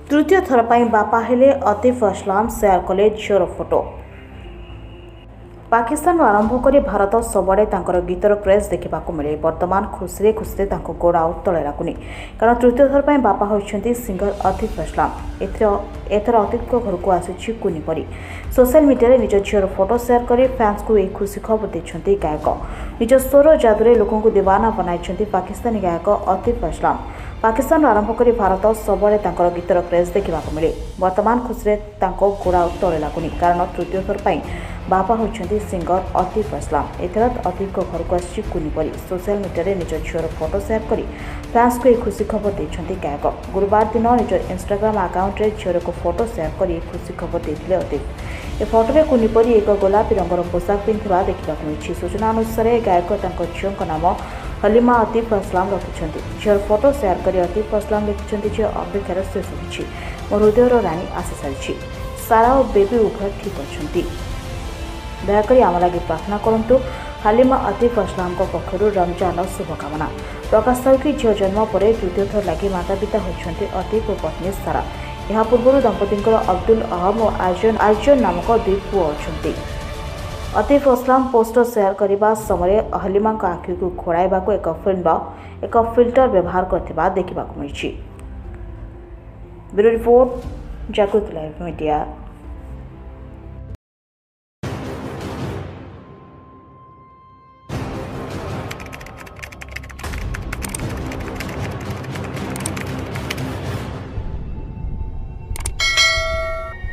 तृतीय थर पर बापा हेले आतिफ असलाम शेयर कले झीर फोटो। पाकिस्तान आरंभ कर भारत सबुआड़े गीतर क्रेज देखा मिले। बर्तमान खुशी खुशी गोड़ आउ तले लगुनि कारण तृतीय थर पर बापा होती सिंगर आतिफ असलाम। एथर आतिफ घर को आसी कुनी परी सोशल मीडिया निज झीर फोटो शेयर कर फैंस को एक खुशी खबर देते गायक। निज स्वर जादुरे लोक दीवाना बनाई पाकिस्तानी गायक आतिफ असलाम। पाकिस्तान आरंभ कर भारत सबुआड़े गीतर क्रेज देखा मिले। बर्तमान खुशी गोड़ आउ तले लगुनि कारण तृतीय थर पर बापा होती सिंगर आतिफ असलाम। एथर आतिफ घर को आसी कुनी परी सोशल मीडिया निज झीर फोटो शेयर कर फैंस को एक खुशी खबर देते गायक। गुरुवार दिन निज इंस्टाग्राम अकाउंट में झीर को फोटो शेयर कर एक खुशी खबर देते आतिफ। ए फोटो कुनी परी एक गोलापी रंगर पोशाक पिंधा देखा मिली। सूचना अनुसार गायक झील नाम हलीमा आतिफ असलाम रखिंट। झीर फोटो शेयर कर आतिफ असलाम लिखिं झी अपेक्षार शेष होगी, मो हृदयर राणी आसी सारी, सारा और बेबी उभय ठीक अच्छा, दयाकोरी आम लगे प्रार्थना करूँ। हलीमा आतिफ असलाम पक्षर रमजान शुभकामना। प्रकाश कि झील जन्म पर तृतीय थर लगे माता पिता होती आतिफ और पत्नी सारा। यह पूर्व दंपति अब्दुल अहम और आर्जन नामक दुई पुओ अच्छा। आतिफ असलाम पोस्टर शेयर करने समय हलीमा आखि को घोड़ाइबा एक फिल्टर व्यवहार करथिबा देखा मिली। Bureau report Jagriti live media.